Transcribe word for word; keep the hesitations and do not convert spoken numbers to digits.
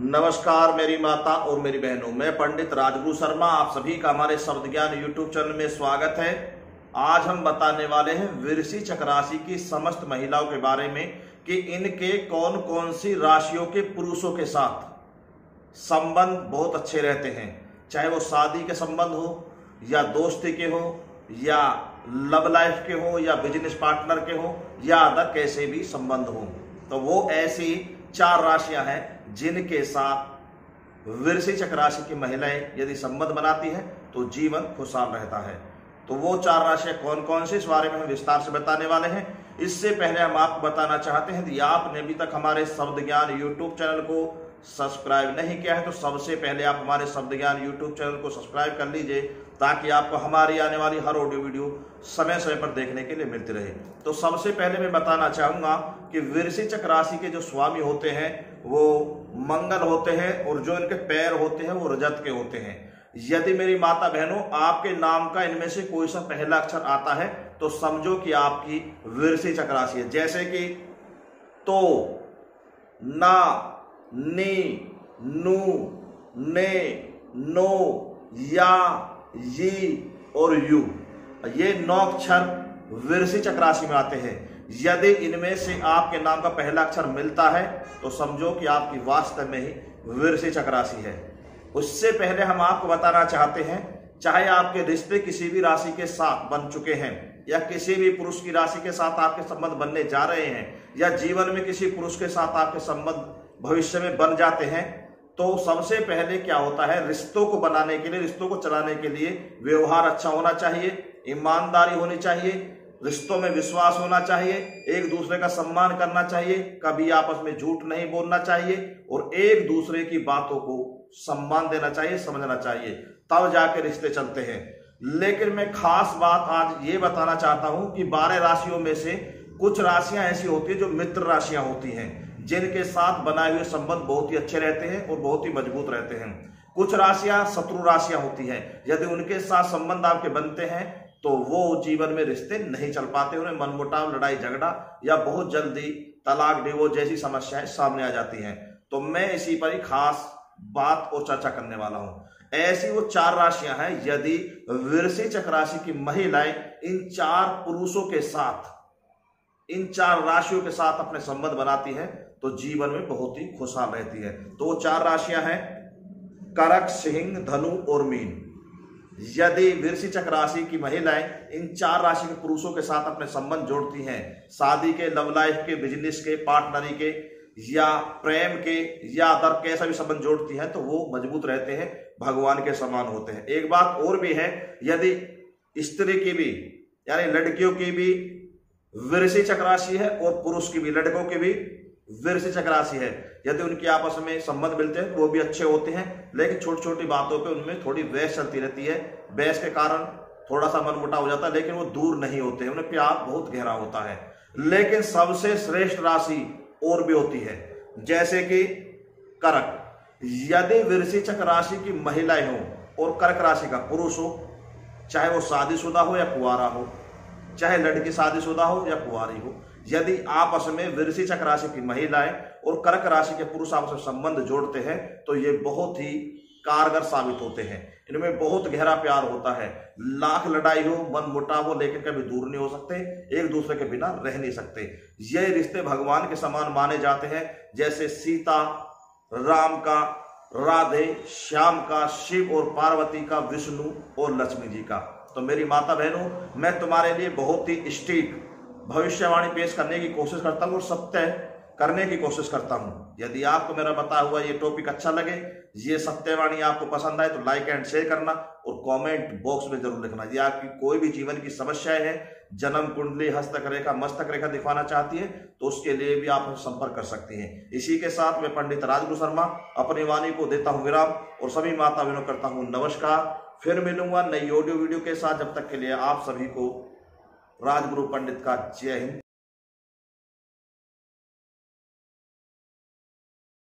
नमस्कार मेरी माता और मेरी बहनों, मैं पंडित राजगुरु शर्मा आप सभी का हमारे शब्द ज्ञान यूट्यूब चैनल में स्वागत है। आज हम बताने वाले हैं वृश्चिक राशि की समस्त महिलाओं के बारे में कि इनके कौन कौन सी राशियों के पुरुषों के साथ संबंध बहुत अच्छे रहते हैं, चाहे वो शादी के संबंध हो या दोस्ती के हो या लव लाइफ के हो या बिजनेस पार्टनर के हो या अदर कैसे भी संबंध हो। तो वो ऐसी चार राशियां हैं जिनके साथ वृश्चिक राशि की महिलाएं यदि संबंध बनाती हैं तो जीवन खुशहाल रहता है। तो वो चार राशियां कौन कौन सी, इस बारे में हम विस्तार से बताने वाले हैं। इससे पहले हम आपको बताना चाहते हैं यदि आपने अभी तक हमारे शब्द ज्ञान यूट्यूब चैनल को सब्सक्राइब नहीं किया है तो सबसे पहले आप हमारे शब्द ज्ञान यूट्यूब चैनल को सब्सक्राइब कर लीजिए ताकि आपको हमारी आने वाली हर ऑडियो वीडियो समय समय पर देखने के लिए मिलती रहे। तो सबसे पहले मैं बताना चाहूंगा कि वृश्चिक राशि के जो स्वामी होते हैं वो मंगल होते हैं और जो इनके पैर होते हैं वो रजत के होते हैं। यदि मेरी माता बहनों आपके नाम का इनमें से कोई सा पहला अक्षर आता है तो समझो कि आपकी वृश्चिक राशि है। जैसे कि तो, ना, नी, नु, ने, नो, या, ये और यू, ये नौ अक्षर वृश्चिक राशि में आते हैं। यदि इनमें से आपके नाम का पहला अक्षर मिलता है तो समझो कि आपकी वास्तव में ही वृश्चिक राशि है। उससे पहले हम आपको बताना चाहते हैं, चाहे आपके रिश्ते किसी भी राशि के साथ बन चुके हैं या किसी भी पुरुष की राशि के साथ आपके संबंध बनने जा रहे हैं या जीवन में किसी पुरुष के साथ आपके संबंध भविष्य में बन जाते हैं, तो सबसे पहले क्या होता है, रिश्तों को बनाने के लिए, रिश्तों को चलाने के लिए व्यवहार अच्छा होना चाहिए, ईमानदारी होनी चाहिए, रिश्तों में विश्वास होना चाहिए, एक दूसरे का सम्मान करना चाहिए, कभी आपस में झूठ नहीं बोलना चाहिए और एक दूसरे की बातों को सम्मान देना चाहिए, समझना चाहिए, तब जाके रिश्ते चलते हैं। लेकिन मैं खास बात आज ये बताना चाहता हूं कि बारह राशियों में से कुछ राशियां ऐसी होती है जो मित्र राशियां होती हैं जिनके साथ बनाए हुए संबंध बहुत ही अच्छे रहते हैं और बहुत ही मजबूत रहते हैं। कुछ राशियां शत्रु राशियां होती हैं, यदि उनके साथ संबंध आपके बनते हैं तो वो जीवन में रिश्ते नहीं चल पाते, उन्हें मनमुटाव, लड़ाई झगड़ा या बहुत जल्दी तलाक, डिवोर्स जैसी समस्याएं सामने आ जाती हैं। तो मैं इसी पर ही खास बात और चर्चा करने वाला हूं। ऐसी वो चार राशियां हैं, यदि वृश्चिक राशि की महिलाएं इन चार पुरुषों के साथ, इन चार राशियों के साथ अपने संबंध बनाती हैं तो जीवन में बहुत ही खुशहाल रहती है। तो वो चार राशियां हैं कर्क, सिंह, धनु और मीन। यदि वृश्चिक राशि की महिलाएं इन चार राशि के पुरुषों के साथ अपने संबंध जोड़ती हैं, शादी के, लव लाइफ के, बिजनेस के, पार्टनरी के या प्रेम के या अदर कैसा भी संबंध जोड़ती हैं तो वो मजबूत रहते हैं, भगवान के समान होते हैं। एक बात और भी है, यदि स्त्री की भी यानी लड़कियों की भी वृश्चिक राशि है और पुरुष की भी, लड़कों की भी वृश्चिक राशि है, यदि उनके आपस में संबंध मिलते हैं तो वो भी अच्छे होते हैं, लेकिन छोटी छोटी बातों पे उनमें थोड़ी बहस चलती रहती है, बहस के कारण थोड़ा सा मनमुटाव हो जाता है, लेकिन वो दूर नहीं होते हैं, उन्हें प्यार बहुत गहरा होता है। लेकिन सबसे श्रेष्ठ राशि और भी होती है, जैसे कि कर्क। यदि वृश्चिक राशि की महिलाएं हो और कर्क राशि का पुरुष हो, चाहे वो शादीशुदा हो या कुंवारा हो, चाहे लड़की शादीशुदा हो या कुंवारी हो, यदि आपस में वृश्चिक राशि की महिलाएं और कर्क राशि के पुरुष आपस में संबंध जोड़ते हैं तो ये बहुत ही कारगर साबित होते हैं। इनमें बहुत गहरा प्यार होता है, लाख लड़ाई हो, मन मुटाव हो, लेकिन कभी दूर नहीं हो सकते, एक दूसरे के बिना रह नहीं सकते। ये रिश्ते भगवान के समान माने जाते हैं, जैसे सीता राम का, राधे श्याम का, शिव और पार्वती का, विष्णु और लक्ष्मी जी का। तो मेरी माता बहनों, मैं तुम्हारे लिए बहुत ही स्ट्रिक्ट भविष्यवाणी पेश करने की कोशिश करता हूँ और सत्य करने की कोशिश करता हूँ। यदि आपको मेरा बताया हुआ ये टॉपिक अच्छा लगे, ये सत्यवाणी आपको पसंद आए तो लाइक एंड शेयर करना और कमेंट बॉक्स में जरूर लिखना। यदि आपकी कोई भी जीवन की समस्याएं हैं, जन्म कुंडली, हस्तक रेखा, मस्तक रेखा दिखवाना चाहती है तो उसके लिए भी आप संपर्क कर सकती हैं। इसी के साथ मैं पंडित राजगुरु शर्मा अपनी वाणी को देता हूँ विराम और सभी माता बहनों करता हूँ नमस्कार। फिर मिलूंगा नई ऑडियो वीडियो के साथ, जब तक के लिए आप सभी को राजगुरु पंडित का जय हिंद।